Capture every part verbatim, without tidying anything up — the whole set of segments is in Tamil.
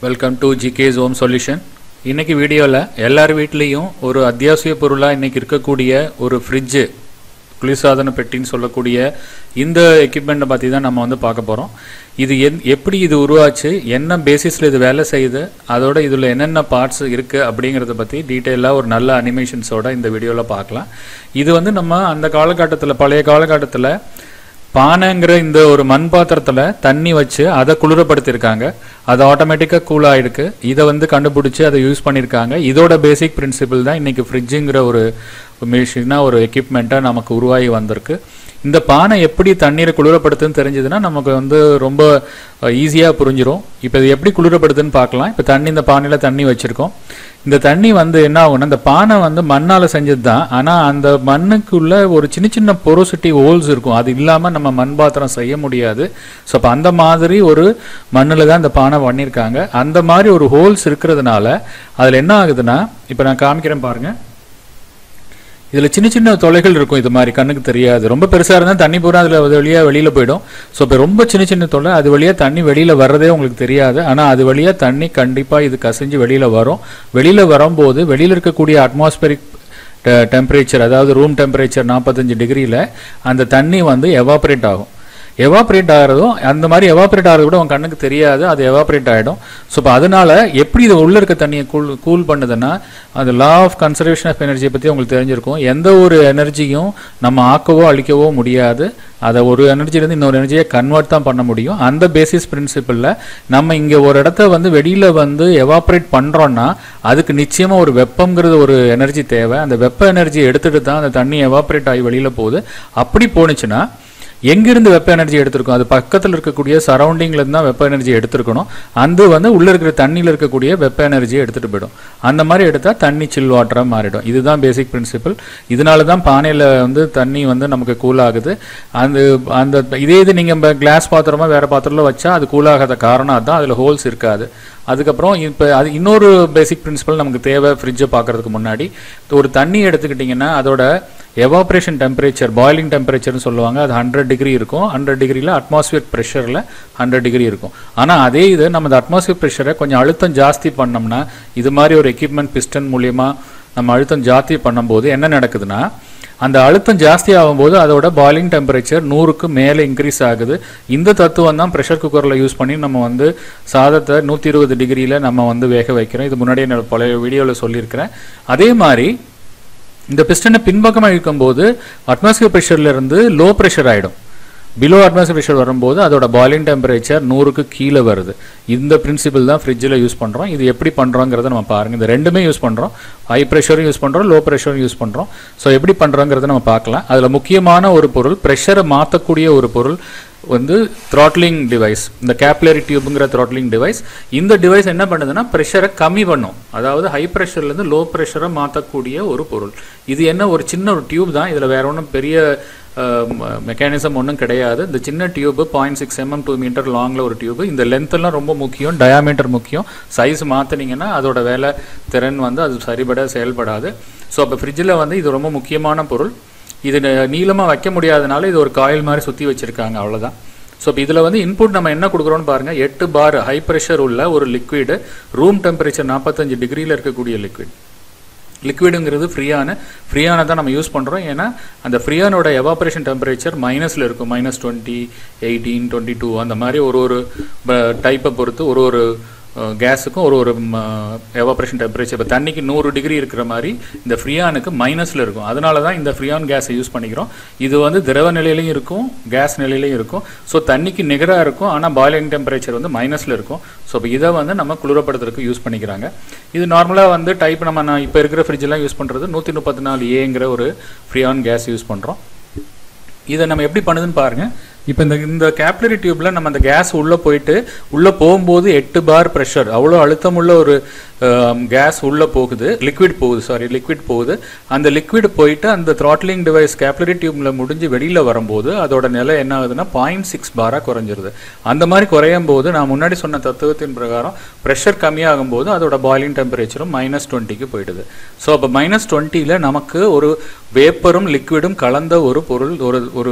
Welcome to GK's home solution. இன்றைக்கி வீடியோவில் எல்லார் வீட்லேயும் ஒரு அத்தியாவசிய பொருளாக இன்றைக்கி இருக்கக்கூடிய ஒரு ஃப்ரிட்ஜு, குளிர்சாதன பெட்டின்னு சொல்லக்கூடிய இந்த எக்யூப்மெண்ட்டை பற்றி தான் நம்ம வந்து பார்க்க போகிறோம். இது என் எப்படி இது உருவாச்சு, என்ன பேசிஸில் இது வேலை செய்யுது, அதோட இதில் என்னென்ன பார்ட்ஸ் இருக்குது அப்படிங்கிறத பற்றி டீட்டெயிலாக ஒரு நல்ல அனிமேஷன்ஸோட இந்த வீடியோவில் பார்க்கலாம். இது வந்து நம்ம அந்த காலகட்டத்தில், பழைய காலகட்டத்தில் பானைங்கிற இந்த ஒரு மண் பாத்திரத்தில் தண்ணி வச்சு அதை குளிரப்படுத்தியிருக்காங்க. அது ஆட்டோமேட்டிக்காக கூல் ஆகிருக்கு. இதை வந்து கண்டுபிடிச்சி அதை யூஸ் பண்ணியிருக்காங்க. இதோட பேசிக் பிரின்சிபிள் தான் இன்றைக்கி ஃப்ரிட்ஜுங்கிற ஒரு மிஷினாக ஒரு எக்யூப்மெண்ட்டாக நமக்கு உருவாகி வந்திருக்கு. இந்த பானை எப்படி தண்ணீரை குளிரப்படுத்துன்னு தெரிஞ்சதுன்னா நமக்கு வந்து ரொம்ப ஈஸியாக புரிஞ்சிடும். இப்போ இது எப்படி குளிரப்படுத்துன்னு பார்க்கலாம். இப்போ தண்ணி, இந்த பானையில் தண்ணி வச்சுருக்கோம். இந்த தண்ணி வந்து என்ன ஆகும்னா, இந்த பானை வந்து மண்ணால் செஞ்சது தான். ஆனால் அந்த மண்ணுக்குள்ள ஒரு சின்ன சின்ன பொரோசிட்டி ஹோல்ஸ் இருக்கும். அது இல்லாமல் நம்ம மண் பாத்திரம் செய்ய முடியாது. ஸோ அப்போ அந்த மாதிரி ஒரு மண்ணில் தான் இந்த பானை பண்ணியிருக்காங்க. அந்த மாதிரி ஒரு ஹோல்ஸ் இருக்கிறதுனால அதில் என்ன ஆகுதுன்னா, இப்போ நான் காமிக்கிறேன் பாருங்கள். இதில் சின்ன சின்ன தொலைகள் இருக்கும். இது மாதிரி கண்ணுக்கு தெரியாது. ரொம்ப பெருசாக இருந்தால் தண்ணி பூரா அதில் அது வழியாக வெளியில் போயிடும். ஸோ இப்போ ரொம்ப சின்ன சின்ன தொலை, அது வழியாக தண்ணி வெளியில் வர்றதே உங்களுக்கு தெரியாது. ஆனால் அது வழியாக தண்ணி கண்டிப்பாக இது கசிஞ்சு வெளியில் வரும். வெளியில் வரும்போது வெளியில் இருக்கக்கூடிய அட்மாஸ்பரிக் டெம்பரேச்சர், அதாவது ரூம் டெம்பரேச்சர் நாற்பத்தஞ்சு டிகிரியில் அந்த தண்ணி வந்து எவாப்ரேட் ஆகும். எவாப்ரேட் ஆகிறதும் அந்த மாதிரி எவாப்ரேட் ஆகிறது கூட உங்கள் கண்ணுக்கு தெரியாது. அது எவாப்ரேட் ஆகிடும். ஸோ இப்போ அதனால் எப்படி இது உள்ளே இருக்க தண்ணியை கூல் கூல் பண்ணுதுன்னா, அது லா ஆஃப் கன்சர்வேஷன் ஆஃப் எனர்ஜியை பற்றி உங்களுக்கு தெரிஞ்சிருக்கும். எந்த ஒரு எனர்ஜியும் நம்ம ஆக்கவோ அழிக்கவோ முடியாது. அதை ஒரு எனர்ஜிலேருந்து இன்னொரு எனர்ஜியை கன்வெர்ட் தான் பண்ண முடியும். அந்த பேசிஸ் பிரின்சிபிளில் நம்ம இங்கே ஒரு இடத்த வந்து வெளியில் வந்து எவாப்ரேட் பண்ணுறோன்னா அதுக்கு நிச்சயமாக ஒரு வெப்பங்கிறது ஒரு எனர்ஜி தேவை. அந்த வெப்ப எனர்ஜியை எடுத்துகிட்டு தான் அந்த தண்ணி எவாப்ரேட் ஆகி வெளியில் போகுது. அப்படி போணுச்சுன்னா எங்கிருந்து வெப்ப எனர்ஜி எடுத்திருக்கும்? அது பக்கத்தில் இருக்கக்கூடிய சரௌண்டிங்லேருந்து தான் வெப்ப எனர்ஜி எடுத்துருக்கணும். அது வந்து உள்ளே இருக்கிற தண்ணியில் இருக்கக்கூடிய வெப்ப எனர்ஜியை எடுத்துகிட்டு போயிடும். அந்த மாதிரி எடுத்தால் தண்ணி சில் வாட்டராக மாறிடும். இதுதான் பேசிக் பிரின்சிபிள். இதனால தான் பானையில் வந்து தண்ணி வந்து நமக்கு கூல் ஆகுது. அந்த அந்த இதே இது நீங்கள் கிளாஸ் பாத்திரமா வேறு பாத்திரத்தில் வச்சா அது கூலாகாத காரணம் அதுதான். அதில் ஹோல்ஸ் இருக்காது. அதுக்கப்புறம் இப்போ அது இன்னொரு பேசிக் பிரின்சிபல் நமக்கு தேவை. ஃப்ரிட்ஜை பார்க்குறதுக்கு முன்னாடி ஒரு தண்ணி எடுத்துக்கிட்டிங்கன்னா அதோட எவாப்ரேஷன் டெம்பரேச்சர், பாயிலிங் டெம்பரேச்சர்னு சொல்லுவாங்க. அது ஹண்ட்ரட் டிகிரி இருக்கும். ஹண்ட்ரட் டிகிரியில் அட்மாஸ்பியர் ப்ரெஷரில் ஹண்ட்ரட் டிகிரி இருக்கும். ஆனால் அதே இது நம்ம அந்த அட்மாஸ்பியர் ப்ரெஷரை கொஞ்சம் அழுத்தம் ஜாஸ்தி பண்ணோம்னா, இது மாதிரி ஒரு எக்யூப்மெண்ட் பிஸ்டன் மூலியமாக நம்ம அழுத்தம் ஜாஸ்தி பண்ணும்போது என்ன நடக்குதுன்னா, அந்த அழுத்தம் ஜாஸ்தி ஆகும்போது அதோட பாயிலிங் டெம்பரேச்சர் நூறுக்கு மேலே இன்க்ரீஸ் ஆகுது. இந்த தத்துவம் தான் ப்ரெஷர் குக்கரில் யூஸ் பண்ணி நம்ம வந்து சாதத்தை நூற்றி இருபது டிகிரியில் நம்ம வந்து வேக வைக்கிறோம். இது முன்னாடியே நான் பழைய வீடியோவில் சொல்லியிருக்கிறேன். அதே மாதிரி இந்த பிஸ்டனை பின்பக்கமாக இழுக்கும்போது அட்மாஸ்பியர் ப்ரெஷர்லேருந்து லோ ப்ரெஷர் ஆகிடும். பிலோ அட்மாஸ்பியர் ப்ரெஷர் வரும்போது அதோட பாயிலிங் டெம்பரேச்சர் நூறுக்கு கீழே வருது. இந்த பிரின்சிபிள் தான் ஃப்ரிட்ஜில் யூஸ் பண்ணுறோம். இது எப்படி பண்ணுறோங்கிறத நம்ம பாருங்கள். இந்த ரெண்டுமே யூஸ் பண்ணுறோம். ஹை ப்ரெஷரும் யூஸ் பண்ணுறோம், லோ ப்ரெஷரும் யூஸ் பண்ணுறோம். ஸோ எப்படி பண்ணுறோங்கிறத நம்ம பார்க்கலாம். அதில் முக்கியமான ஒரு பொருள், ப்ரெஷரை மாற்றக்கூடிய ஒரு பொருள் வந்து த்ராட்லிங் டிவைஸ். இந்த கேப்லரி டியூப்ங்கிற த்ராட்லிங் டிவைஸ். இந்த டிவைஸ் என்ன பண்ணுதுன்னா ப்ரெஷரை கம்மி பண்ணும். அதாவது ஹை ப்ரெஷர்லேருந்து லோ ப்ரெஷரை மாற்றக்கூடிய ஒரு பொருள். இது என்ன, ஒரு சின்ன ஒரு டியூப் தான். இதில் வேற ஒன்றும் பெரிய மெக்கானிசம் ஒன்றும் கிடையாது. இந்த சின்ன tube point six MM two meter லாங்கில் ஒரு டியூப்பு. இந்த லென்த்தெல்லாம் ரொம்ப முக்கியம், டயாமீட்டர் முக்கியம். சைஸ் மாற்றினீங்கன்னா அதோட வேலை திறன் வந்து அது சரிபட செயல்படாது. ஸோ அப்போ ஃப்ரிட்ஜில் வந்து இது ரொம்ப முக்கியமான பொருள். இது நீளமாக வைக்க முடியாதனால இது ஒரு காயில் மாதிரி சுற்றி வச்சுருக்காங்க, அவ்வளோதான். ஸோ இப்போ இதில் வந்து இன்புட் நம்ம என்ன கொடுக்குறோன்னு பாருங்கள். எட்டு பார் ஹை ப்ரெஷர் உள்ள ஒரு லிக்விடு, ரூம் டெம்பரேச்சர் நாற்பத்தஞ்சு டிகிரியில் இருக்கக்கூடிய லிக்விட். லிக்விடுங்கிறது ஃப்ரீயான ஃப்ரீயான தான் நம்ம யூஸ் பண்ணுறோம். ஏன்னா அந்த ஃப்ரீயானோட எவாப்ரேஷன் டெம்பரேச்சர் மைனஸில் இருக்கும். Minus twenty, eighteen, twenty two அந்த மாதிரி ஒரு ஒரு டைப்பை பொறுத்து ஒரு ஒரு கேஸுக்கும் ஒரு ஒரு எவாப்ரேஷன் டெம்பரேச்சர். இப்போ தண்ணிக்கு நூறு டிகிரி இருக்கிற மாதிரி இந்த ஃப்ரீயானுக்கு மைனஸில் இருக்கும். அதனால தான் இந்த ஃப்ரீயான் கேஸை யூஸ் பண்ணிக்கிறோம். இது வந்து திரவ நிலையிலையும் இருக்கும், கேஸ் நிலையிலையும் இருக்கும். ஸோ தண்ணிக்கு நிகராக இருக்கும். ஆனால் பாயிலிங் டெம்பரேச்சர் வந்து மைனஸில் இருக்கும். ஸோ இப்போ இதை வந்து நம்ம குளிரப்படுத்துறதுக்கு யூஸ் பண்ணிக்கிறாங்க. இது நார்மலாக வந்து டைப் நம்ம நான் இப்போ இருக்கிற ஃப்ரிட்ஜெலாம் யூஸ் பண்ணுறது நூற்றி முப்பத்தி நாலு ஏங்கிற ஒரு ஃப்ரீயான் கேஸ் யூஸ் பண்ணுறோம். இதை நம்ம எப்படி பண்ணுதுன்னு பாருங்கள். இப்போ இந்த இந்த கேப்லரி டியூப்பில் நம்ம அந்த கேஸ் உள்ளே போயிட்டு உள்ளே போகும்போது எட்டு பார் ப்ரெஷர், அவ்வளோ அழுத்தமுள்ள ஒரு கேஸ் உள்ளே போகுது, லிக்விட் போகுது சாரி லிக்விட் போகுது. அந்த லிக்விட் போயிட்டு அந்த த்ராட்லிங் டிவைஸ் கேப்லரி டியூப்பில் முடிஞ்சு வெளியில் வரும்போது அதோட நிலை என்ன ஆகுதுன்னா பாயிண்ட் சிக்ஸ் பாராக குறைஞ்சிருது. அந்த மாதிரி குறையும் போது நான் முன்னாடி சொன்ன தத்துவத்தின் பிரகாரம் ப்ரெஷர் கம்மியாகும் போது அதோட பாயிலிங் டெம்பரேச்சரும் மைனஸ் டுவெண்ட்டிக்கு போயிடுது. ஸோ அப்போ மைனஸ் டுவெண்ட்டியில் நமக்கு ஒரு வேப்பரும் லிக்விடும் கலந்த ஒரு பொருள், ஒரு ஒரு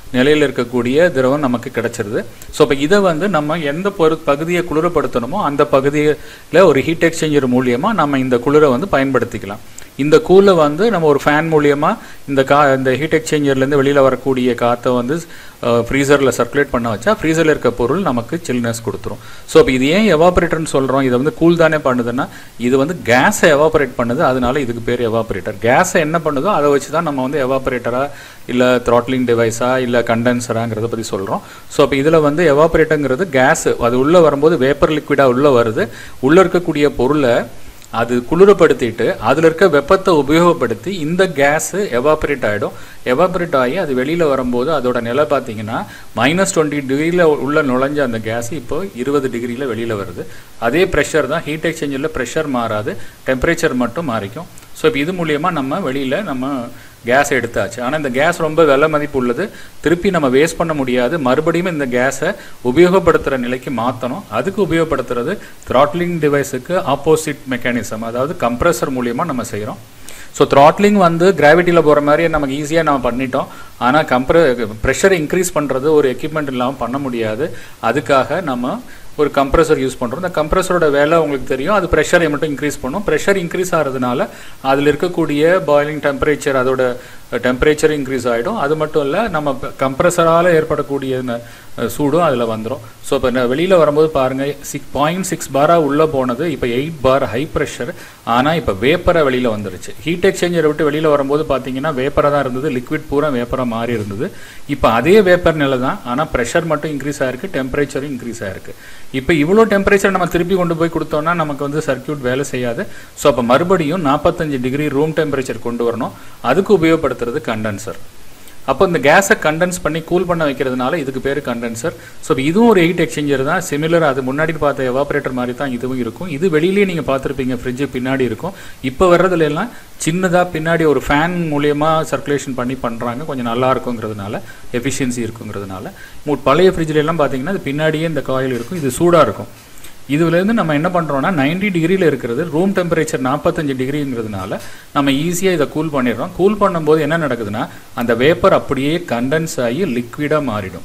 நிலையில் இருக்கக்கூடிய திரவம் நமக்கு கிடைச்சிருது. ஸோ இப்போ இதை வந்து நம்ம எந்த பொரு பகுதியை குளிரப்படுத்தணுமோ அந்த பகுதியில் ஒரு ஹீட் எக்ஸ்சேஞ்சர் மூலியமாக நம்ம இந்த குளிரை வந்து பயன்படுத்திக்கலாம். இந்த கூலை வந்து நம்ம ஒரு ஃபேன் மூலியமாக இந்த கா இந்த ஹீட் எக்ஸ்சேஞ்சர்லேருந்து வெளியில் வரக்கூடிய காற்றை வந்து ஃப்ரீசரில் சர்க்குலேட் பண்ண வச்சா ஃப்ரீசரில் இருக்க பொருள் நமக்கு சில்னஸ் கொடுத்துரும். ஸோ இப்போ இது ஏன் எவாபரேட்டர்னு சொல்கிறோம்? இதை வந்து கூல் தானே பண்ணுதுன்னா இது வந்து கேஸை எவாபரேட் பண்ணுது, அதனால இதுக்கு பேர் எவாபரேட்டர். கேஸை என்ன பண்ணுதோ அதை வச்சு தான் நம்ம வந்து எவாபரேட்டரா இல்லை த்ராட்லிங் டிவைஸா இல்லை கண்டென்சராங்கிறத பற்றி சொல்கிறோம். ஸோ அப்போ இதில் வந்து எவாபரேட்டருங்கிறது கேஸ் அது உள்ளே வரும்போது வேப்பர் லிக்விடாக உள்ளே வருது. உள்ளே இருக்கக்கூடிய பொருளை அது குளிரப்படுத்திட்டு அதில் இருக்க வெப்பத்தை உபயோகப்படுத்தி இந்த கேஸு எவாபரேட் ஆகிடும். எவாபரேட் ஆகி அது வெளியில் வரும்போது அதோட நிலை பார்த்தீங்கன்னா மைனஸ் டுவெண்ட்டி டிகிரியில் உள்ள நுழைஞ்ச அந்த கேஸ் இப்போ இருபது டிகிரியில் வெளியில் வருது. அதே ப்ரெஷர் தான் ஹீட் எக்ஸ்சேஞ்சரில் ப்ரெஷர் மாறாது, டெம்பரேச்சர் மட்டும் மாறிக்கும். ஸோ இப்போ இது மூலியமாக நம்ம வெளியில் நம்ம கேஸ் எடுத்தாச்சு. ஆனால் இந்த கேஸ் ரொம்ப விலை மதிப்பு உள்ளது, திருப்பி நம்ம வேஸ்ட் பண்ண முடியாது. மறுபடியும் இந்த கேஸை உபயோகப்படுத்துகிற நிலைக்கு மாற்றணும். அதுக்கு உபயோகப்படுத்துறது த்ராட்லிங் டிவைஸுக்கு ஆப்போசிட் மெக்கானிசம், அதாவது கம்ப்ரஸர் மூலியமாக நம்ம செய்கிறோம். ஸோ த்ராட்லிங் வந்து கிராவிட்டியில் போகிற மாதிரி நமக்கு ஈஸியாக நம்ம பண்ணிட்டோம். ஆனால் கம்ப்ர ப்ரெஷரை இன்க்ரீஸ் பண்ணுறது ஒரு எக்யூப்மெண்ட் இல்லாமல் பண்ண முடியாது. அதுக்காக நம்ம ஒரு கம்ப்ரஸர் யூஸ் பண்ணுறோம். இந்த கம்ப்ரஸரோட வேலை உங்களுக்கு தெரியும், அது ப்ரெஷரை மட்டும் இன்க்ரீஸ் பண்ணும். ப்ரெஷர் இன்க்ரீஸ் ஆகிறதுனால அதில் இருக்கக்கூடிய பாயிலிங் டெம்பரேச்சர் அதோட டெம்பரேச்சர் இன்க்ரீஸ் ஆகிடும். அது மட்டும் இல்லை நம்ம கம்ப்ரஸரால் ஏற்படக்கூடிய சூடும் அதில் வந்துடும். ஸோ இப்போ வெளியில் வரும்போது பாருங்கள், சிக்ஸ் பாயிண்ட் சிக்ஸ் பாராக உள்ளே போனது இப்போ எயிட் பார் ஹை ப்ரெஷர். ஆனால் இப்போ வேப்பரை வெளியில் வந்துருச்சு. ஹீட் எக்ஸ்சேஞ்சரை விட்டு வெளியில் வரும்போது பார்த்தீங்கன்னா வேப்பராக தான் இருந்தது, லிக்விட் பூரா வேப்பராக மாறி இருந்தது. இப்போ அதே வேப்பர் நிலை தான், ஆனால் ப்ரெஷர் மட்டும் இன்க்ரீஸ் ஆகிருக்கு, டெம்பரேச்சரும் இன்க்ரீஸ் ஆகிருக்கு. இப்போ இவ்வளோ டெம்பரேச்சர் நம்ம திருப்பி கொண்டு போய் கொடுத்தோம்னா நமக்கு வந்து சர்க்யூட் வேலை செய்யாது. ஸோ அப்போ மறுபடியும் நாற்பத்தஞ்சு டிகிரி ரூம் டெம்பரேச்சர் கொண்டு வரணும். அதுக்கு உபயோகப்படுத்துறது கண்டென்சர். அப்போ இந்த கேஸை கண்டென்ஸ் பண்ணி கூல் பண்ண வைக்கிறதுனால இதுக்கு பேர் கண்டென்சர். ஸோ இதுவும் ஒரு ஹீட் எக்ஸ்சேஞ்சர் தான், சிமிலர். அது முன்னாடி பார்த்த எவாபரேட்டர் மாதிரி தான் இதுவும் இருக்கும். இது வெளியிலேயே நீங்கள் பார்த்துருப்பீங்க, ஃப்ரிட்ஜு பின்னாடி இருக்கும். இப்போ வர்றதுல எல்லாம் சின்னதாக பின்னாடி ஒரு ஃபேன் மூலியமாக சர்க்குலேஷன் பண்ணி பண்ணுறாங்க, கொஞ்சம் நல்லா இருக்குங்கிறதுனால, எஃபிஷியன்சி இருக்குங்கிறதுனால. பழைய ஃப்ரிட்ஜில் எல்லாம் பார்த்தீங்கன்னா அது பின்னாடியே இந்த காயில் இருக்கும், இது சூடாக இருக்கும். இதுலேருந்து நம்ம என்ன பண்ணுறோம்னா நைன்டி டிகிரியில் இருக்கிறது ரூம் டெம்பரேச்சர் நாற்பத்தஞ்சு டிகிரிங்கிறதுனால நம்ம ஈஸியாக இதை கூல் பண்ணிடுறோம். கூல் பண்ணும்போது என்ன நடக்குதுன்னா அந்த வேப்பர் அப்படியே கண்டென்ஸ் ஆகி லிக்விடாக மாறிடும்.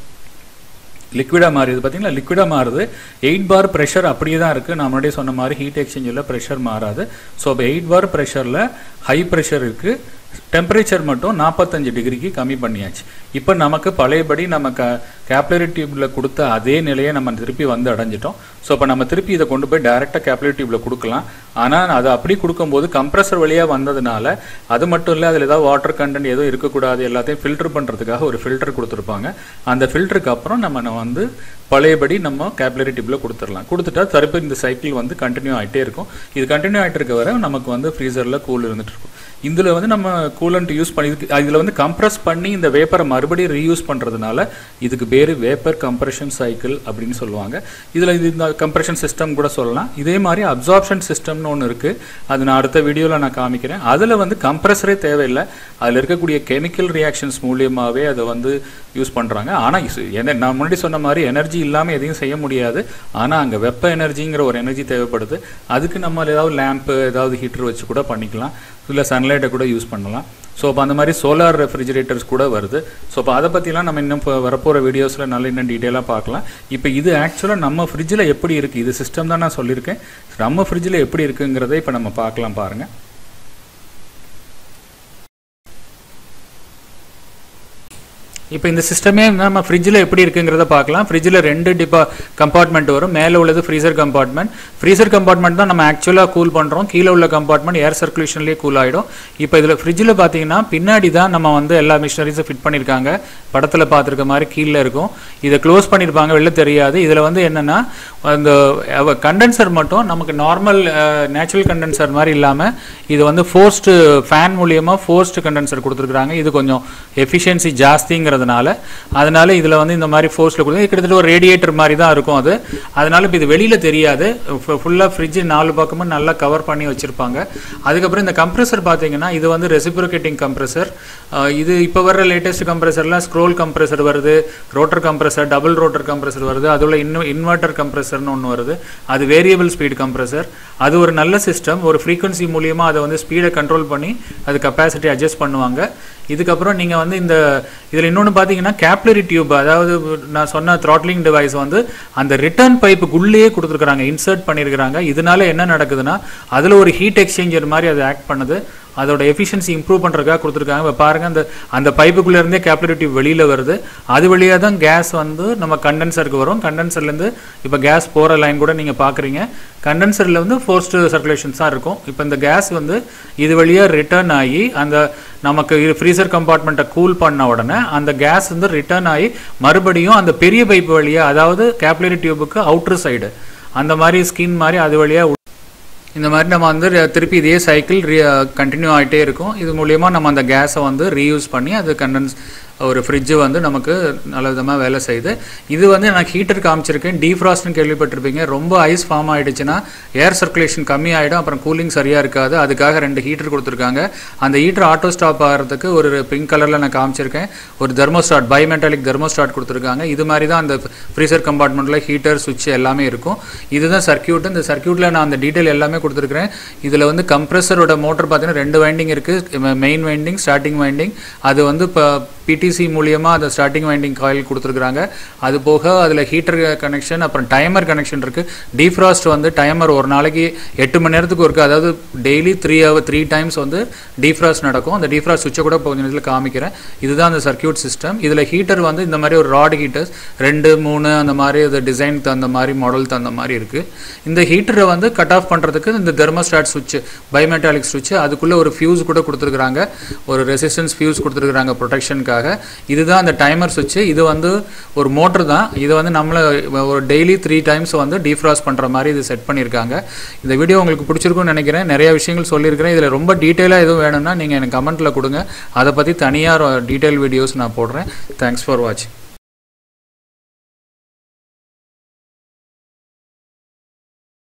லிக்விடாக மாறிடுது பார்த்தீங்களா, லிக்விடாக மாறுது. எயிட் பார் ப்ரெஷர் அப்படியே தான் இருக்குது. நான் முன்னாடியே சொன்ன மாதிரி ஹீட் எக்ஸ்சேஞ்சரில் ப்ரெஷர் மாறாது. ஸோ இப்போ எயிட் பார் ப்ரெஷரில் ஹை ப்ரெஷர் இருக்குது, டெம்பரேச்சர் மட்டும் நாற்பத்தஞ்சு டிகிரிக்கு கம்மி பண்ணியாச்சு. இப்போ நமக்கு பழையபடி நம்ம க கேப்லரி டியூப்பில் கொடுத்த அதே நிலையை நம்ம திருப்பி வந்து அடைஞ்சிட்டோம். ஸோ இப்போ நம்ம திருப்பி இதை கொண்டு போய் டைரெக்டாக கேப்லரி டியூப்பில் கொடுக்கலாம். ஆனால் அது அப்படி கொடுக்கும்போது கம்ப்ரஸர் வழியாக வந்ததுனால அது மட்டும் இல்லை, அதில் ஏதாவது வாட்டர் கண்டென்ட் எதுவும் இருக்கக்கூடாது, எல்லாத்தையும் ஃபில்டர் பண்ணுறதுக்காக ஒரு ஃபில்டர் கொடுத்துருப்பாங்க. அந்த ஃபில்டருக்கு அப்புறம் நம்ம வந்து பழையபடி நம்ம கேப்லரி டியூப்பில் கொடுத்துடலாம். கொடுத்துட்டா திருப்பி இந்த சைக்கிள் வந்து கண்டினியூ ஆகிட்டே இருக்கும். இது கண்டினியூ ஆகிட்டு இருக்க வரை நமக்கு வந்து ஃப்ரீசரில் கூல் இருந்துட்டு இருக்கும். இதில் வந்து நம்ம கூலண்ட் யூஸ் பண்ணி இதில் வந்து கம்ப்ரஸ் பண்ணி இந்த வேப்பரை மறுபடியும் ரீயூஸ் பண்ணுறதுனால இதுக்கு பேர் வேப்பர் கம்ப்ரெஷன் சைக்கிள் அப்படின்னு சொல்லுவாங்க. இதில் இது இந்த கம்ப்ரெஷன் சிஸ்டம் கூட சொல்லலாம். இதே மாதிரி அப்சார்ப்ஷன் சிஸ்டம்னு ஒன்று இருக்குது, அது நான் அடுத்த வீடியோவில் நான் காமிக்கிறேன். அதில் வந்து கம்ப்ரஸரே தேவையில்லை, அதில் இருக்கக்கூடிய கெமிக்கல் ரியாக்ஷன்ஸ் மூலியமாகவே அதை வந்து யூஸ் பண்ணுறாங்க. ஆனால் என்ன நான் முன்னாடி சொன்ன மாதிரி எனர்ஜி இல்லாமல் எதையும் செய்ய முடியாது. ஆனால் அங்கே வெப்ப எனர்ஜிங்கிற ஒரு எனர்ஜி தேவைப்படுது. அதுக்கு நம்ம ஏதாவது லேம்ப்பு ஏதாவது ஹீட்டர் வச்சு கூட பண்ணிக்கலாம், இல்லை சன்லைட்டை கூட யூஸ் பண்ணலாம். ஸோ அப்போ அந்த மாதிரி சோலார் ரெஃப்ரிஜிரேட்டர்ஸ் கூட வருது. ஸோ அப்போ அதை பற்றிலாம் நம்ம இன்னும் இப்போ வரப்போகிற வீடியோஸில் நல்ல இன்னும் டீட்டெயிலாக பார்க்கலாம். இப்போ இது ஆக்சுவலாக நம்ம ஃப்ரிட்ஜில் எப்படி இருக்குது, இது சிஸ்டம் தான் நான் சொல்லியிருக்கேன். நம்ம ஃப்ரிட்ஜில் எப்படி இருக்குங்கிறத இப்போ நம்ம பார்க்கலாம் பாருங்கள். இப்போ இந்த சிஸ்டமே நம்ம ஃப்ரிட்ஜில் எப்படி இருக்குங்கிறத பார்க்கலாம். ஃப்ரிட்ஜில் ரெண்டு டிப்பா கம்பார்ட்மெண்ட் வரும். மேலே உள்ளது ஃப்ரீசர் கம்பார்ட்மெண்ட். ஃப்ரீசர் கம்பார்ட்மெண்ட் தான் நம்ம ஆக்சுவலாக கூல் பண்ணுறோம். கீழே உள்ள கம்பார்ட்மெண்ட் ஏர் சர்க்குலேஷன்லேயே கூல் ஆகிடும். இப்போ இதில் ஃப்ரிட்ஜில் பார்த்தீங்கன்னா பின்னாடி தான் நம்ம வந்து எல்லா மிஷினரிஸும் ஃபிட் பண்ணியிருக்காங்க. படத்தில் பார்த்துருக்க மாதிரி கீழே இருக்கும். இதை க்ளோஸ் பண்ணியிருப்பாங்க, வெளில தெரியாது. இதில் வந்து என்னென்னா அந்த கண்டென்சர் மட்டும் நமக்கு நார்மல் நேச்சுரல் கண்டென்சர் மாதிரி இல்லாமல் இது வந்து ஃபோர்ஸ்டு ஃபேன் மூலியமாக ஃபோர்ஸ்டு கண்டென்சர் கொடுத்துருக்குறாங்க. இது கொஞ்சம் எஃபிஷியன்சி ஜாஸ்திங்கிற அதனால இதுல வந்து இந்த மாதிரி ஃபோர்ஸ்ல கொடுத்து கிட்டத்தட்ட ஒரு ரேடியேட்டர் மாதிரி தான் இருக்கும் அது. அதனால இப்போ இது வெளியில தெரியாது. ஃபுல்லா ஃப்ரிட்ஜ் நாலு பக்கமும் நல்லா கவர் பண்ணி வச்சிருப்பாங்க. அதுக்கப்புறம் இந்த கம்ப்ரஸர் பார்த்தீங்கன்னா இது வந்து ரெசிப்ரோகேட்டிங் கம்ப்ரஸர். இது இப்போ வர்ற லேட்டஸ்ட் கம்ப்ரஸர்லாம் ஸ்க்ரோல் கம்ப்ரஸர் வருது, rotor compressor, double rotor compressor வருது. அதுல இன்னும் இன்வெர்டர் கம்ப்ரஸர்னு ஒன்று வருது, அது வேரியபிள் ஸ்பீட் கம்ப்ரஸர். அது ஒரு நல்ல சிஸ்டம். ஒரு ஃப்ரீக்வன்சி மூலியமா அதை வந்து ஸ்பீடை கண்ட்ரோல் பண்ணி அது கெப்பாசிட்டி அட்ஜஸ்ட் பண்ணுவாங்க. இதுக்கப்புறம் நீங்கள் வந்து இந்த இதில் இன்னொன்று இன்னொன்று பார்த்தீங்கன்னா கேப்லரி டியூப், அதாவது நான் சொன்ன த்ராட்லிங் டிவைஸ் வந்து அந்த ரிட்டர்ன் பைப்புக்குள்ளேயே கொடுத்துருக்குறாங்க, இன்சர்ட் பண்ணியிருக்கிறாங்க. இதனால என்ன நடக்குதுன்னா அதில் ஒரு ஹீட் எக்ஸ்சேஞ்சர் மாதிரி அது ஆக்ட் பண்ணுது. அதோட எஃபிஷியன்சி இம்ப்ரூவ் பண்ணுறதுக்காக கொடுத்துருக்காங்க. இப்போ பாருங்கள், அந்த அந்த பைப்புக்குள்ளேருந்தே கேப்லரி டியூப் வெளியில் வருது. அது வழியாக தான் கேஸ் வந்து நம்ம கண்டென்சருக்கு வரும். கண்டென்சர்லேருந்து இப்போ கேஸ் போகிற லைன் கூட நீங்கள் பார்க்குறீங்க. கண்டென்சரில் வந்து ஃபோர்ஸ்டு சர்க்குலேஷன்ஸ் தான் இருக்கும். இப்போ இந்த கேஸ் வந்து இது வழியாக ரிட்டர்ன் ஆகி அந்த நமக்கு ஃப்ரீசர் கம்பார்ட்மெண்ட்டை கூல் பண்ண உடனே அந்த கேஸ் வந்து ரிட்டர்ன் ஆகி மறுபடியும் அந்த பெரிய பைப்பு வழியாக, அதாவது கேப்லரி டியூபுக்கு அவுட்ரு சைடு அந்த மாதிரி ஸ்கின் மாதிரி அது வழியாக இந்த மாதிரி நம்ம வந்து திருப்பி இதே சைக்கிள் ரீ கண்டினியூ ஆகிட்டே இருக்கும். இது மூலயமா நம்ம அந்த கேஸை வந்து ரீயூஸ் பண்ணி அது கண்டென்ஸ் ஒரு ஃப்ரிட்ஜு வந்து நமக்கு நல்ல விதமாக வேலை செய்யுது. இது வந்து நான் ஹீட்டர் காமிச்சிருக்கேன். டீஃப்ராஸ்ட்னு கேள்விப்பட்டிருப்பீங்க. ரொம்ப ஐஸ் ஃபார்ம் ஆகிடுச்சுன்னா ஏர் சர்க்குலேஷன் கம்மி ஆகிடும், அப்புறம் கூலிங் சரியாக இருக்காது. அதுக்காக ரெண்டு ஹீட்டர் கொடுத்துருக்காங்க. அந்த ஹீட்டர் ஆட்டோ ஸ்டாப் ஆகிறதுக்கு ஒரு பிங்க் கலரில் நான் காமிச்சிருக்கேன். ஒரு தெர்மோஸ்டாட், பைமெட்டாலிக் தெர்மோஸ்டாட் கொடுத்துருக்காங்க. இது மாதிரி தான் அந்த ஃப்ரீசர் கம்பார்ட்மெண்ட்டில் ஹீட்டர் சுவிட்ச் எல்லாமே இருக்கும். இதுதான் சர்க்கியூட். இந்த சர்க்கியூட்டில் நான் அந்த டீட்டெயில் எல்லாமே கொடுத்துருக்கிறேன். இதில் வந்து கம்ப்ரெசரோட மோட்டர் பார்த்தீங்கன்னா ரெண்டு வைண்டிங் இருக்குது. Main winding, starting winding. அது வந்து இப்போ பிடிசி மூலியமாக அந்த ஸ்டார்டிங் வைண்டிங் காயில் கொடுத்துருக்குறாங்க. அது போக அதில் ஹீட்டர் கனெக்ஷன், அப்புறம் டைமர் கனெக்ஷன் இருக்குது. டீஃப்ராஸ்ட் வந்து டைமர் ஒரு நாளைக்கு எட்டு மணி நேரத்துக்கு இருக்குது. அதாவது daily three hour three times வந்து டீஃப்ராஸ்ட் நடக்கும். அந்த டீஃப்ராஸ்ட் சுவிட்சை கூட இப்போ கொஞ்சம் நேரத்தில் காமிக்கிறேன். இதுதான் அந்த சர்க்கியூட் சிஸ்டம். இதில் ஹீட்டர் வந்து இந்த மாதிரி ஒரு ராட் ஹீட்டர்ஸ் ரெண்டு மூணு அந்த மாதிரி அது டிசைன் தகுந்த மாதிரி மாடல் தகுந்த மாதிரி இருக்குது. இந்த ஹீட்டரை வந்து கட் ஆஃப் பண்ணுறதுக்கு இந்த தெர்மோஸ்டாட் சுவிட்ச், பைமெட்டாலிக் சுவிட்ச், அதுக்குள்ளே ஒரு ஃபியூஸ் கூட கொடுத்துருக்குறாங்க. ஒரு ரெசிஸ்டன்ஸ் ஃபியூஸ் கொடுத்துருக்குறாங்க ப்ரொடெக்ஷனுக்காக. இதுதான் அந்த டைமர் சுவிட்ச். இது வந்து ஒரு மோட்டர் தான். இது வந்து நம்மளை ஒரு டெய்லி த்ரீ டைம்ஸ் வந்து டீஃப்ராஸ்ட் பண்ணுற மாதிரி இது செட் பண்ணியிருக்காங்க. இந்த வீடியோ உங்களுக்கு பிடிச்சிருக்கும்னு நினைக்கிறேன். நிறைய விஷயங்கள் சொல்லியிருக்கிறேன். இதில் ரொம்ப டீட்டெயிலாக எதுவும் வேணும்னா நீங்கள் எனக்கு கமெண்ட்டில் கொடுங்க. அதை பற்றி தனியாக டீட்டெயில் வீடியோஸ் நான் போடுறேன். தேங்க்ஸ் ஃபார் வாட்சிங்.